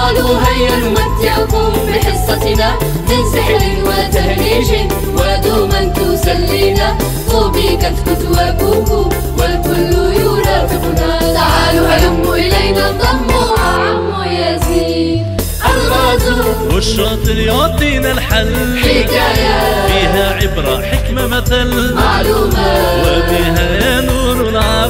قالوا هيا نمتعكم بحصتنا من سحر وتهريج ودوما تسلينا. طوبي كتكت وكوكو والكل يرافقنا. تعالوا هلموا إلينا انضموا عمو يزيد الغازو والشاطر يعطينا الحل. حكايات فيها عبرة حكمة مثل معلومات وبها يا نور العالم